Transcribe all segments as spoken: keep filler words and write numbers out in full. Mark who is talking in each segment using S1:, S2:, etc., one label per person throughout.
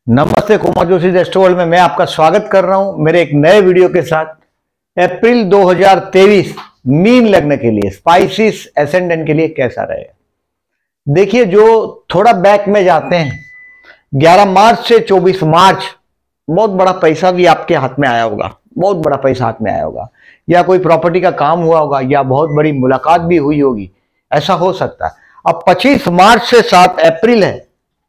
S1: नमस्ते, Kumar Joshi astro world में मैं आपका स्वागत कर रहा हूं मेरे एक नए वीडियो के साथ। अप्रैल दो हज़ार तेईस मीन लग्न के लिए स्पाइसिस एसेंडेंट के लिए कैसा रहेगा। देखिए, जो थोड़ा बैक में जाते हैं ग्यारह मार्च से चौबीस मार्च, बहुत बड़ा पैसा भी आपके हाथ में आया होगा, बहुत बड़ा पैसा हाथ में आया होगा, या कोई प्रॉपर्टी का काम हुआ होगा, या बहुत बड़ी मुलाकात भी हुई होगी, ऐसा हो सकता है। अब पच्चीस मार्च से सात अप्रैल है,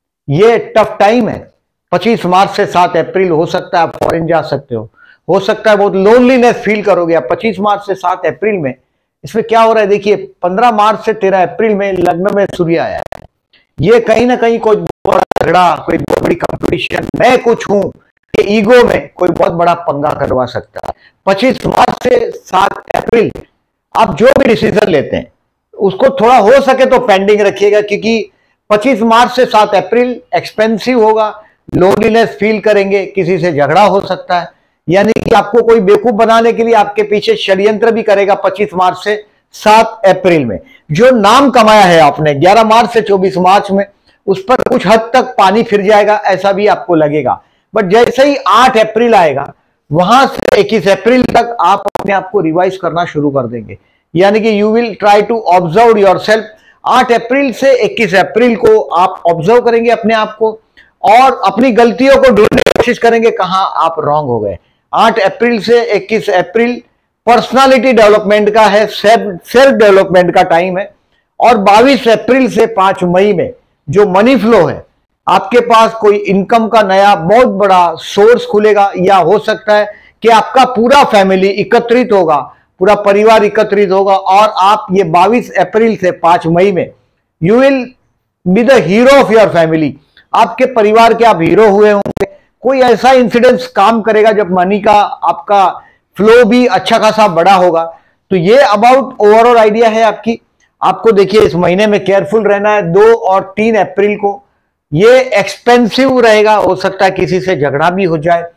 S1: ये टफ टाइम है। पच्चीस मार्च से सात अप्रैल हो सकता है आप फॉरेन जा सकते हो हो सकता है बहुत लोनलीनेस फील करोगे आप पच्चीस मार्च से सात अप्रैल में। इसमें क्या हो रहा है, देखिए पंद्रह मार्च से तेरह अप्रैल में लग्न में सूर्य आया है। ये कहीं ना कहीं कोई बड़ा झगड़ा, कोई बहुत बड़ी कंपटीशन, मैं कुछ हूं कि ईगो में कोई बहुत बड़ा पंगा करवा सकता है। पच्चीस मार्च से सात अप्रैल आप जो भी डिसीजन लेते हैं उसको थोड़ा हो सके तो पेंडिंग रखिएगा, क्योंकि पच्चीस मार्च से सात अप्रैल एक्सपेंसिव होगा, लोनलीनेस फील करेंगे, किसी से झगड़ा हो सकता है, यानी कि आपको कोई बेवकूफ बनाने के लिए आपके पीछे षड्यंत्र भी करेगा। पच्चीस मार्च से सात अप्रैल में जो नाम कमाया है आपने ग्यारह मार्च से चौबीस मार्च में, उस पर कुछ हद तक पानी फिर जाएगा, ऐसा भी आपको लगेगा। बट जैसे ही आठ अप्रैल आएगा, वहां से इक्कीस अप्रैल तक आप अपने आप को रिवाइज करना शुरू कर देंगे, यानी कि you will try to observe yourself. आठ अप्रैल से इक्कीस अप्रैल को आप ऑब्जर्व करेंगे अपने आप को और अपनी गलतियों को ढूंढने की कोशिश करेंगे कहां आप रॉन्ग हो गए। आठ अप्रैल से इक्कीस अप्रैल पर्सनालिटी डेवलपमेंट का है, सेल्फ डेवलपमेंट का टाइम है। और बाईस अप्रैल से पांच मई में जो मनी फ्लो है, आपके पास कोई इनकम का नया बहुत बड़ा सोर्स खुलेगा, या हो सकता है कि आपका पूरा फैमिली एकत्रित होगा, पूरा परिवार एकत्रित होगा, और आप ये बाईस अप्रैल से पांच मई में you will be the hero of your family. आपके परिवार के आप हीरो हुए होंगे। कोई ऐसा इंसिडेंस काम करेगा जब मनी का आपका फ्लो भी अच्छा खासा बड़ा होगा। तो ये अबाउट ओवरऑल आइडिया है आपकी। आपको देखिए इस महीने में केयरफुल रहना है। दो और तीन अप्रैल को ये एक्सपेंसिव रहेगा, हो सकता है किसी से झगड़ा भी हो जाए।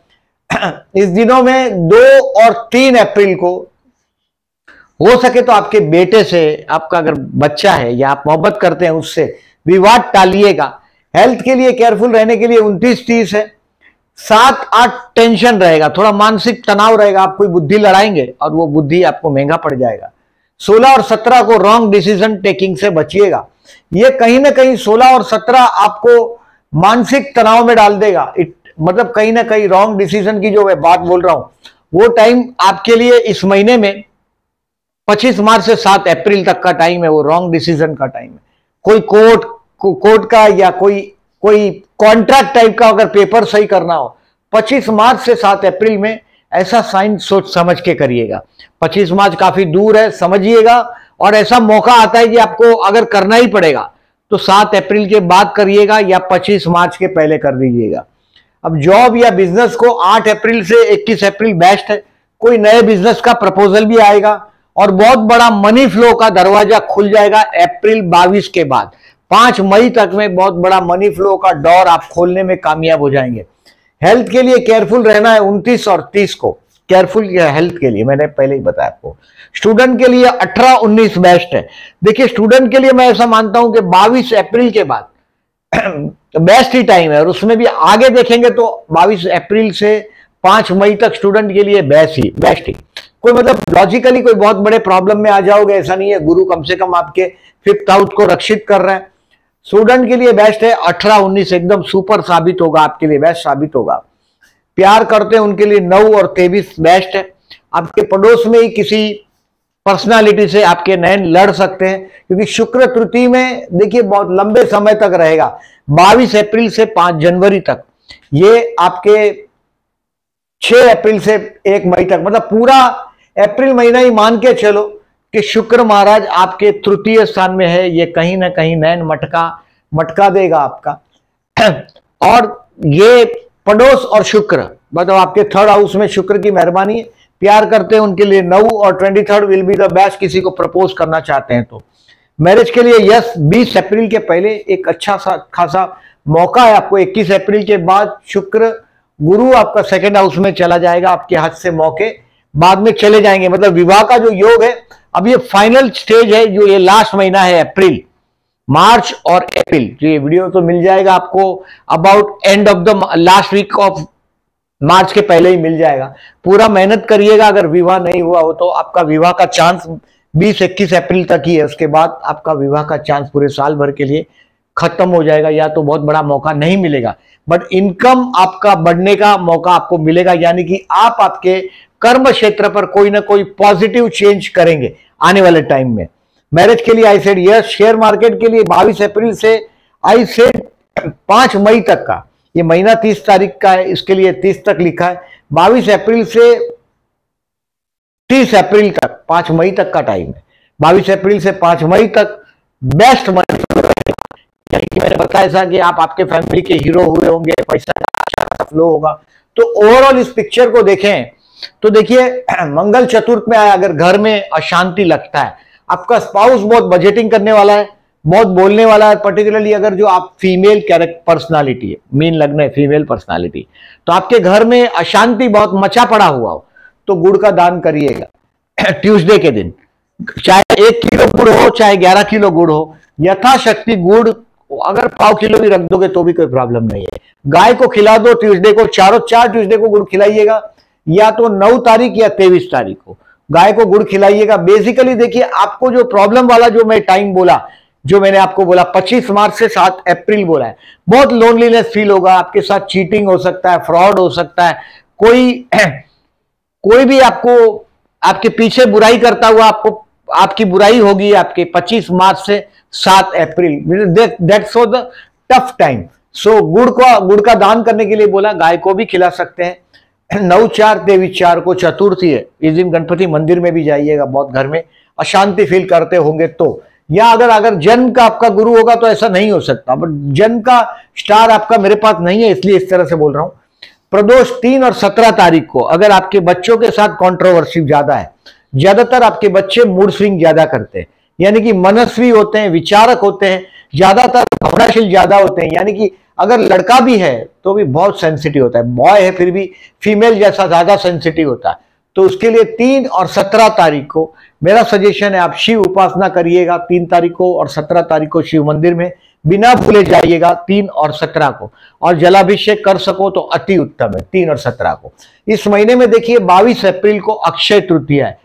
S1: इस दिनों में दो और तीन अप्रैल को हो सके तो आपके बेटे से, आपका अगर बच्चा है या आप मोहब्बत करते हैं उससे, विवाद टालिएगा। हेल्थ के लिए केयरफुल रहने के लिए उनतीस तीस है। सात आठ टेंशन रहेगा, थोड़ा मानसिक तनाव रहेगा, आप कोई बुद्धि लड़ाएंगे और वो बुद्धि आपको महंगा पड़ जाएगा। सोलह और सत्रह को रॉन्ग डिसीजन टेकिंग से बचिएगा। ये कहीं ना कहीं सोलह और सत्रह आपको मानसिक तनाव में डाल देगा। इट मतलब कहीं ना कहीं रॉन्ग डिसीजन की जो मैं बात बोल रहा हूं, वो टाइम आपके लिए इस महीने में पच्चीस मार्च से सात अप्रैल तक का टाइम है, वो रॉन्ग डिसीजन का टाइम है। कोई कोर्ट कोर्ट का या कोई कोई कॉन्ट्रैक्ट टाइप का अगर पेपर सही करना हो, पच्चीस मार्च से सात अप्रैल में ऐसा साइन सोच समझ के करिएगा। पच्चीस मार्च काफी दूर है, समझिएगा। और ऐसा मौका आता है कि आपको अगर करना ही पड़ेगा तो सात अप्रैल के बाद करिएगा या पच्चीस मार्च के पहले कर दीजिएगा। अब जॉब या बिजनेस को आठ अप्रैल से इक्कीस अप्रैल बेस्ट है। कोई नए बिजनेस का प्रपोजल भी आएगा और बहुत बड़ा मनी फ्लो का दरवाजा खुल जाएगा अप्रैल बाईस के बाद। पांच मई तक में बहुत बड़ा मनी फ्लो का डोर आप खोलने में कामयाब हो जाएंगे। हेल्थ के लिए केयरफुल रहना है उनतीस और तीस को, केयरफुल हेल्थ के लिए मैंने पहले ही बताया आपको। स्टूडेंट के लिए अठारह उन्नीस बेस्ट है। देखिए स्टूडेंट के लिए मैं ऐसा मानता हूं कि बाईस अप्रैल के बाद बेस्ट ही टाइम है, और उसमें भी आगे देखेंगे तो बाईस अप्रैल से पांच मई तक स्टूडेंट के लिए बेस्ट ही बेस्ट ही कोई मतलब लॉजिकली कोई बहुत बड़े प्रॉब्लम में आ जाओगे ऐसा नहीं है। गुरु कम से कम आपके फिफ्थ हाउस को रक्षित कर रहे हैं। स्टूडेंट के लिए बेस्ट है। अठारह उन्नीस एकदम सुपर साबित होगा, आपके लिए बेस्ट साबित होगा। प्यार करते हैं उनके लिए नौ और तेईस बेस्ट है। आपके पड़ोस में ही किसी पर्सनालिटी से आपके नयन लड़ सकते हैं, क्योंकि शुक्र तृतीय में देखिए बहुत लंबे समय तक रहेगा, बाईस अप्रैल से पांच जनवरी तक। ये आपके छह अप्रैल से एक मई तक, मतलब पूरा अप्रैल महीना ही मान के चलो कि शुक्र महाराज आपके तृतीय स्थान में है। ये कहीं ना कहीं नैन मटका मटका देगा आपका। और ये पड़ोस और शुक्र, मतलब आपके थर्ड हाउस में शुक्र की मेहरबानी है। प्यार करते हैं उनके लिए नौ और twenty third will be the best. किसी को प्रपोज करना चाहते हैं तो मैरिज के लिए यस, बीस अप्रैल के पहले एक अच्छा सा खासा मौका है आपको। इक्कीस अप्रैल के बाद शुक्र गुरु आपका सेकेंड हाउस में चला जाएगा, आपके हाथ से मौके बाद में चले जाएंगे। मतलब विवाह का जो योग है अब ये फाइनल स्टेज है, जो ये लास्ट महीना है अप्रैल, मार्च और अप्रैल, ये वीडियो तो मिल जाएगा आपको about end of the last week of March के पहले ही मिल जाएगा। पूरा मेहनत करिएगा, अगर विवाह नहीं हुआ हो तो आपका विवाह का चांस बीस इक्कीस अप्रैल तक ही है, उसके बाद आपका विवाह का चांस पूरे साल भर के लिए खत्म हो जाएगा, या तो बहुत बड़ा मौका नहीं मिलेगा, बट इनकम आपका बढ़ने का मौका आपको मिलेगा, यानी कि आप आपके कर्म क्षेत्र पर कोई ना कोई पॉजिटिव चेंज करेंगे आने वाले टाइम में। मैरिज के लिए I said yes. Share market के लिए बाईस अप्रैल से आई सेड पांच मई तक का, ये महीना तीस तारीख का है, इसके लिए तीस तक लिखा है, बाईस अप्रैल से तीस अप्रैल तक, पांच मई तक का टाइम है। बाईस अप्रैल से पांच मई तक बेस्ट मनी, यानी कि मैंने बताया था कि आप आपके फैमिली के हीरो हुए होंगे, पैसा अच्छा फ्लो होगा। तो ओवरऑल इस पिक्चर को देखें तो देखिए मंगल चतुर्थ में आया, अगर घर में अशांति लगता है, आपका स्पाउस बहुत बजटिंग करने वाला है, बहुत बोलने वाला है, पर्टिकुलरली अगर जो आप फीमेल कैरेक्टर पर्सनालिटी है, मीन लग्न है फीमेल पर्सनालिटी, तो आपके घर में अशांति बहुत मचा पड़ा हुआ हो तो गुड़ का दान करिएगा ट्यूसडे के दिन, चाहे एक किलो गुड़ हो चाहे ग्यारह किलो गुड़ हो, यथाशक्ति गुड़ अगर पाव किलो भी रख दोगे तो भी कोई प्रॉब्लम नहीं है। गाय को खिला दो ट्यूसडे को, चारों चार ट्यूसडे को गुड़ खिलाइएगा, या तो नौ तारीख या तेईस तारीख को गाय को गुड़ खिलाइएगा। बेसिकली देखिए आपको जो प्रॉब्लम वाला जो मैं टाइम बोला, जो मैंने आपको बोला पच्चीस मार्च से सात अप्रैल बोला है, बहुत लोनलीनेस फील होगा, आपके साथ चीटिंग हो सकता है, फ्रॉड हो सकता है, कोई कोई भी आपको आपके पीछे बुराई करता हुआ आपको आपकी बुराई होगी आपके पच्चीस मार्च से सात अप्रैल, that's for the tough time. So गुड़ को गुड़ का दान करने के लिए बोला, गाय को भी खिला सकते हैं। नौ चार तेईस चार को चतुर्थी है, इस दिन गणपति मंदिर में भी जाइएगा, बहुत घर में अशांति फील करते होंगे तो, या अगर अगर जन्म का आपका गुरु होगा तो ऐसा नहीं हो सकता, बट जन्म का स्टार आपका मेरे पास नहीं है इसलिए इस तरह से बोल रहा हूं। प्रदोष तीन और सत्रह तारीख को अगर आपके बच्चों के साथ कंट्रोवर्सी ज्यादा है, ज्यादातर आपके बच्चे मूड स्विंग ज्यादा करते हैं, यानी कि मनस्वी होते हैं, विचारक होते हैं, ज्यादातर भावनाशील ज्यादा होते हैं, यानी कि अगर लड़का भी है तो भी बहुत सेंसिटिव होता है, बॉय है फिर भी फीमेल जैसा ज्यादा सेंसिटिव होता है। तो उसके लिए तीन और सत्रह तारीख को मेरा सजेशन है आप शिव उपासना करिएगा, तीन तारीख को और सत्रह तारीख को शिव मंदिर में बिना भूले जाइएगा, तीन और सत्रह को, और जलाभिषेक कर सको तो अति उत्तम है तीन और सत्रह को। इस महीने में देखिए बाईस अप्रैल को अक्षय तृतीया है,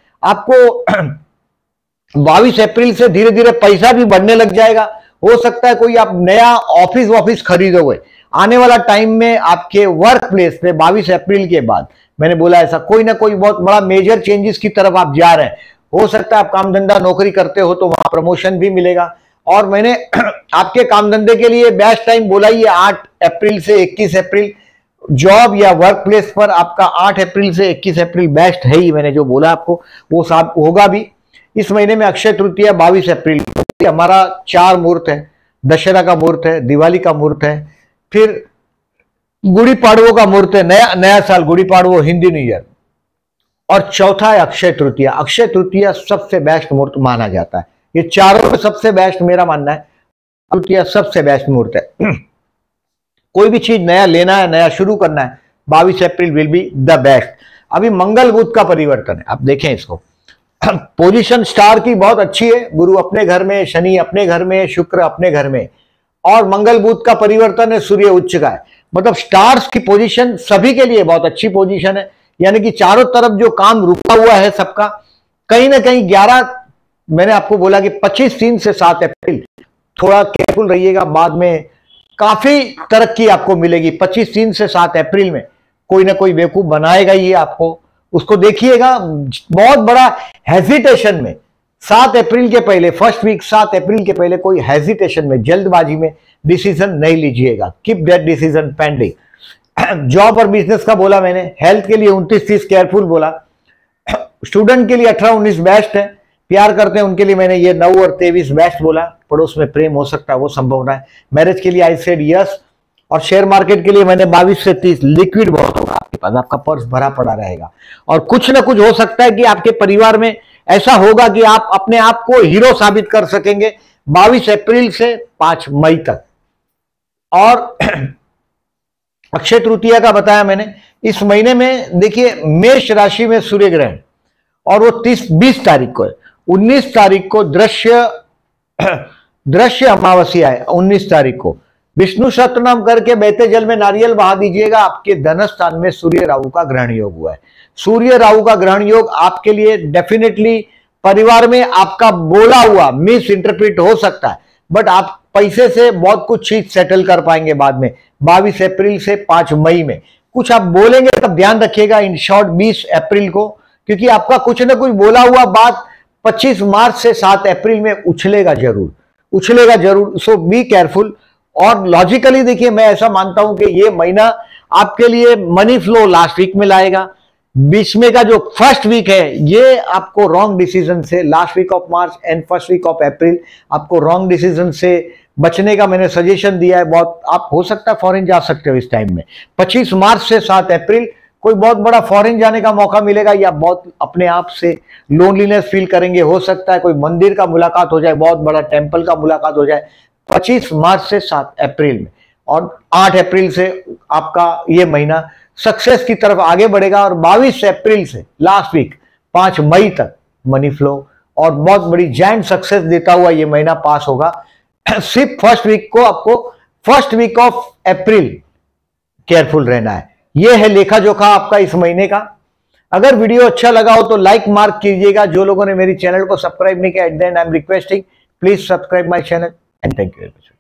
S1: आपको बाईस अप्रैल से धीरे धीरे पैसा भी बढ़ने लग जाएगा, हो सकता है कोई आप नया ऑफिस ऑफिस खरीदोगे आने वाला टाइम में आपके वर्क प्लेस पे बाईस अप्रैल के बाद, मैंने बोला ऐसा कोई ना कोई बहुत बड़ा मेजर चेंजेस की तरफ आप जा रहे हैं, हो सकता है आप काम धंधा नौकरी करते हो तो वहां प्रमोशन भी मिलेगा। और मैंने आपके काम धंधे के लिए बेस्ट टाइम बोला ही है आठ अप्रैल से इक्कीस अप्रैल, जॉब या वर्क प्लेस पर आपका आठ अप्रैल से इक्कीस अप्रैल बेस्ट है ही, मैंने जो बोला आपको वो सब होगा भी। इस महीने में अक्षय तृतीया बाईस अप्रैल, हमारा चार मुहूर्त है, दशहरा का मुहूर्त है, दिवाली का मुहूर्त है, फिर गुड़ी पाड़वो का मुहूर्त है, नया नया साल गुड़ी पाड़वो हिंदी न्यू ईयर, और चौथा है अक्षय तृतीया। अक्षय तृतीया सबसे बेस्ट मुहूर्त माना जाता है, ये चारों में सबसे बेस्ट मेरा मानना है, तृतीया सबसे बेस्ट मुहूर्त है। कोई भी चीज नया लेना है, नया शुरू करना है, बाईस अप्रैल विल बी द बेस्ट। अभी मंगल बुध का परिवर्तन है, आप देखें इसको, पोजीशन स्टार की बहुत अच्छी है, गुरु अपने घर में, शनि अपने घर में, शुक्र अपने घर में, और मंगल बुध का परिवर्तन है, सूर्य उच्च का है, मतलब स्टार्स की पोजीशन सभी के लिए बहुत अच्छी पोजीशन है, यानी कि चारों तरफ जो काम रुका हुआ है सबका कहीं ना कहीं ग्यारह, मैंने आपको बोला कि पच्चीस तीन से सात अप्रैल थोड़ा केयरफुल रहिएगा, बाद में काफी तरक्की आपको मिलेगी। पच्चीस तीन से सात अप्रैल में कोई ना कोई बेवकूफ बनाएगा ही आपको, उसको देखिएगा। बहुत बड़ा हेजिटेशन में सात अप्रैल के पहले, फर्स्ट वीक सात अप्रैल के पहले कोई हेजिटेशन में, जल्दबाजी में डिसीजन नहीं लीजिएगा, keep that decision pending. Job और बिजनेस का बोला मैंने, हेल्थ के लिए उनतीस तीस केयरफुल बोला, स्टूडेंट के लिए अठारह उन्नीस बेस्ट है, प्यार करते हैं उनके लिए मैंने ये नौ और तेईस बेस्ट बोला, पड़ोस में प्रेम हो सकता है वो संभावना है। मैरिज के लिए आई सेड यस, और शेयर मार्केट के लिए मैंने बाईस से तीस, लिक्विड बहुत होगा आपके पास, आपका पर्स भरा पड़ा रहेगा, और कुछ ना कुछ हो सकता है कि आपके परिवार में ऐसा होगा कि आप अपने आप को हीरो साबित कर सकेंगे बाईस अप्रैल से पांच मई तक। और अक्षय तृतीया का बताया मैंने, इस महीने में देखिए मेष राशि में सूर्य ग्रहण, और वो तीस बीस तारीख को है, उन्नीस तारीख को दृश्य दृश्य अमावस्या है उन्नीस तारीख को, विष्णु सहस्त्रनाम करके बहते जल में नारियल बहा दीजिएगा। आपके धनस्थान में सूर्य राहु का ग्रहण योग हुआ है। सूर्य राहु का ग्रहण योग आपके लिए डेफिनेटली परिवार में आपका बोला हुआ मिस इंटरप्रिट हो सकता है, बट आप पैसे से बहुत कुछ चीज सेटल कर पाएंगे बाद में। बाईस अप्रैल से पांच मई में कुछ आप बोलेंगे तब ध्यान रखिएगा इन शॉर्ट बीस अप्रैल को, क्योंकि आपका कुछ ना कुछ बोला हुआ बात पच्चीस मार्च से सात अप्रैल में उछलेगा जरूर, उछलेगा जरूर। So be careful. और लॉजिकली देखिए, मैं ऐसा मानता हूं कि ये महीना आपके लिए मनी फ्लो लास्ट वीक में लाएगा। बीच में का जो फर्स्ट वीक है ये आपको रॉन्ग डिसीजन से, last week of March and first week of April आपको रॉन्ग डिसीजन से बचने का मैंने सजेशन दिया है। बहुत आप हो सकता है फॉरेन जा सकते हो इस टाइम में। पच्चीस मार्च से सात अप्रैल कोई बहुत बड़ा फॉरेन जाने का मौका मिलेगा, या बहुत अपने आप से लोनलीनेस फील करेंगे। हो सकता है कोई मंदिर का मुलाकात हो जाए, बहुत बड़ा टेंपल का मुलाकात हो जाए पच्चीस मार्च से सात अप्रैल में। और आठ अप्रैल से आपका ये महीना सक्सेस की तरफ आगे बढ़ेगा। और बाईस अप्रैल से लास्ट वीक पांच मई तक मनी फ्लो और बहुत बड़ी जैंट सक्सेस देता हुआ ये महीना पास होगा। सिर्फ फर्स्ट वीक को आपको first week of April careful रहना है। यह है लेखा जोखा आपका इस महीने का। अगर वीडियो अच्छा लगा हो तो लाइक मार्क कीजिएगा। जो लोगों ने मेरी चैनल को सब्सक्राइब नहीं किया, at the end I am requesting please subscribe my channel and thank you.